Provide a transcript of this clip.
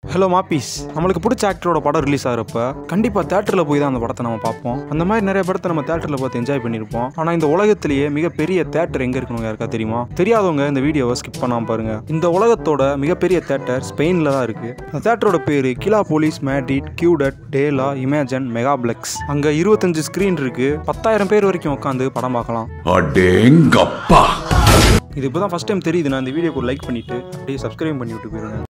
Hello மாப்பீஸ், நம்மளுக்கு பிடிச்ச ஆக்டரோட படம் ரிலீஸ் ஆகிறப்ப கண்டிப்பாக தேட்டரில் போய் தான் அந்த படத்தை நம்ம பார்ப்போம். அந்த மாதிரி நிறைய படத்தை நம்ம தேட்டரில் பார்த்து என்ஜாய் பண்ணியிருப்போம். ஆனால் இந்த உலகத்திலேயே மிகப்பெரிய தேட்டர் எங்கே இருக்கணும் யாருக்கா தெரியுமா? தெரியாதவங்க இந்த வீடியோவை ஸ்கிப் பண்ணாமல் பாருங்க. இந்த உலகத்தோட மிகப்பெரிய தேட்டர் ஸ்பெயினில் தான் இருக்கு. அந்த தேட்டரோட பேர் கிலா போலீஸ் மேட்ரிட் கியூடட் டேலா இமேஜன் மெகாப்ளெக்ஸ். அங்கே 25 ஸ்க்ரீன் இருக்கு. 10,000 பேர் வரைக்கும் உட்காந்து படம் பார்க்கலாம். இது இப்போ தான் ஃபர்ஸ்ட் டைம் தெரியுது. நான் இந்த வீடியோக்கு லைக் பண்ணிட்டு அப்படியே சப்ஸ்கிரைப் பண்ணி விட்டு போயிருங்க.